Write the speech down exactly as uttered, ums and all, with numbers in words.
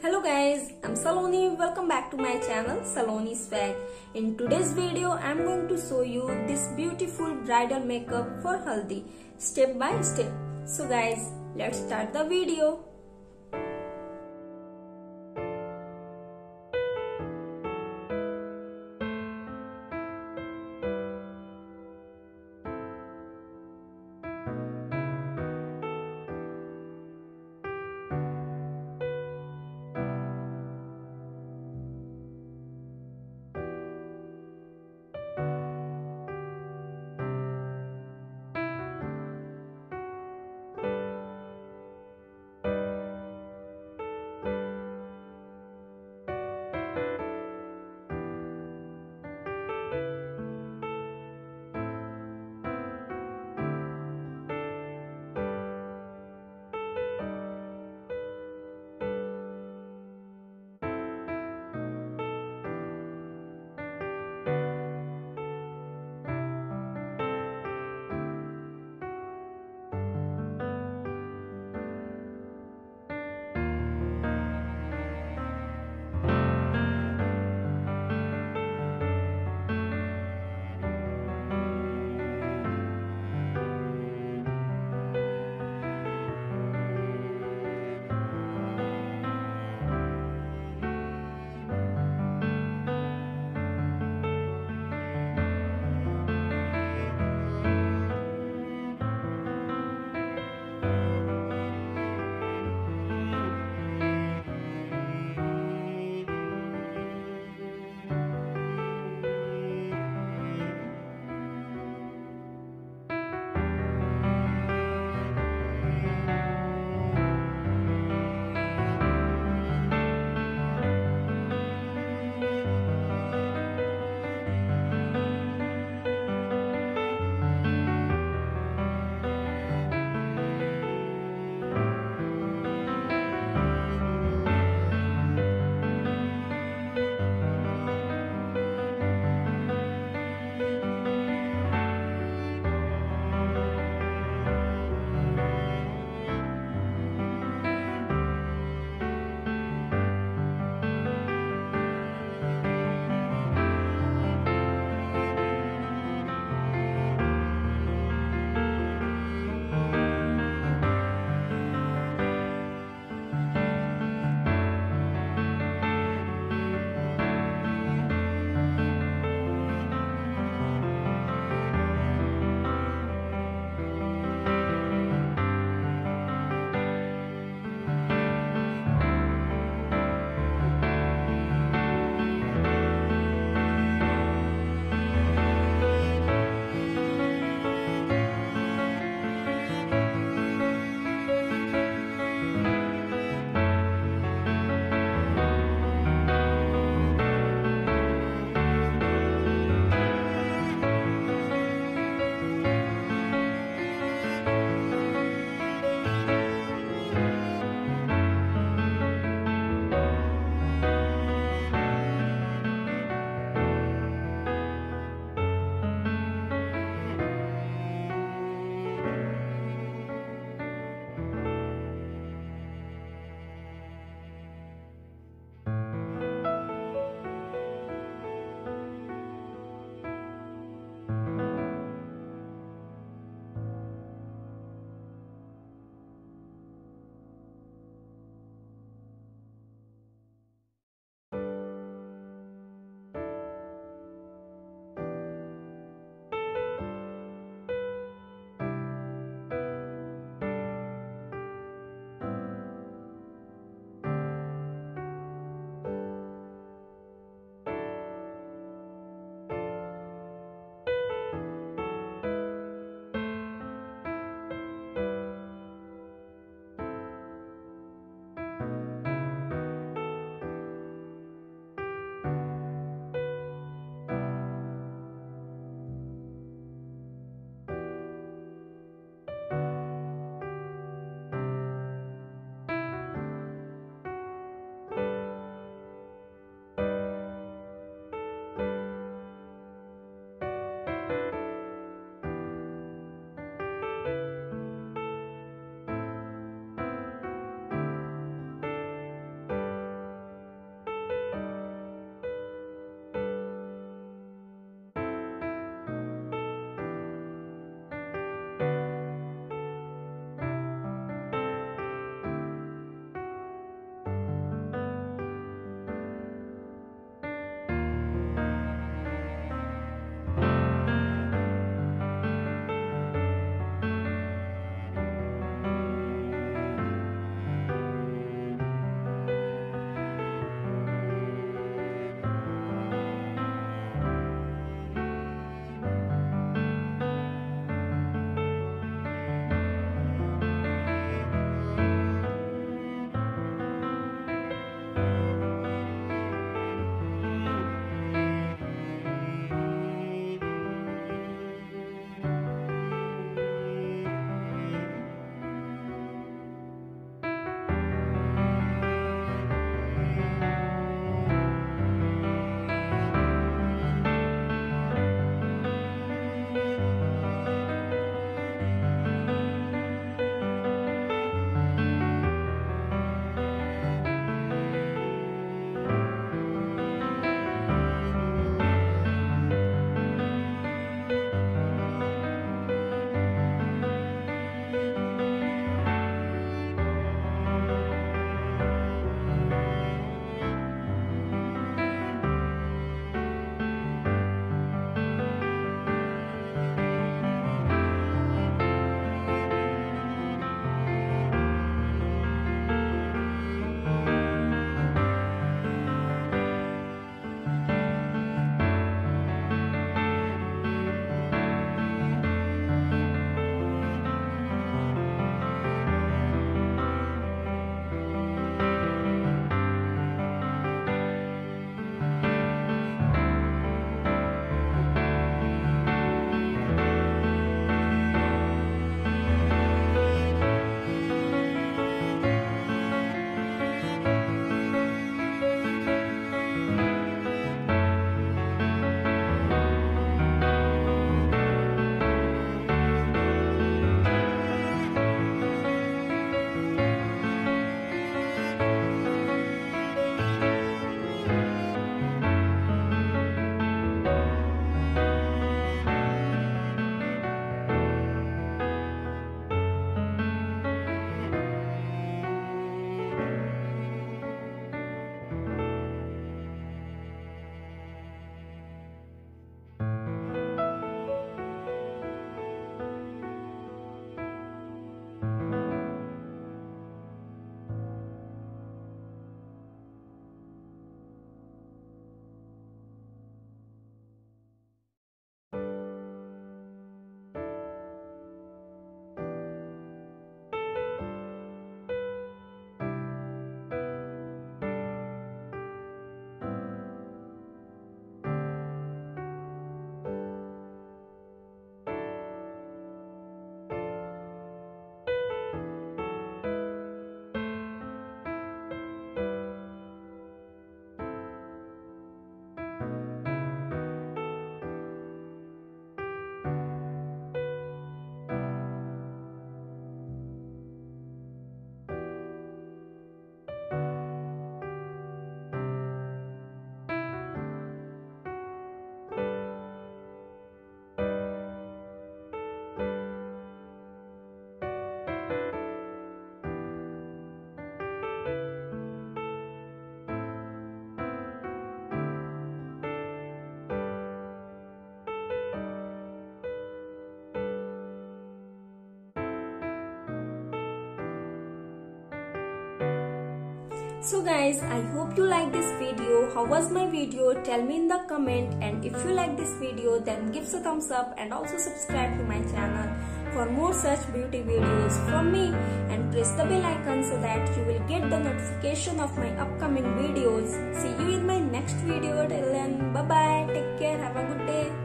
Hello guys, I'm Saloni. Welcome back to my channel Saloni Swag. In today's video, I'm going to show you this beautiful bridal makeup for Haldi, step by step. So guys, let's start the video. So guys, I hope you like this video. How was my video? Tell me in the comment, and if you like this video then give a thumbs up and also subscribe to my channel for more such beauty videos from me, and press the bell icon so that you will get the notification of my upcoming videos. See you in my next video. Till then, bye bye, take care, have a good day.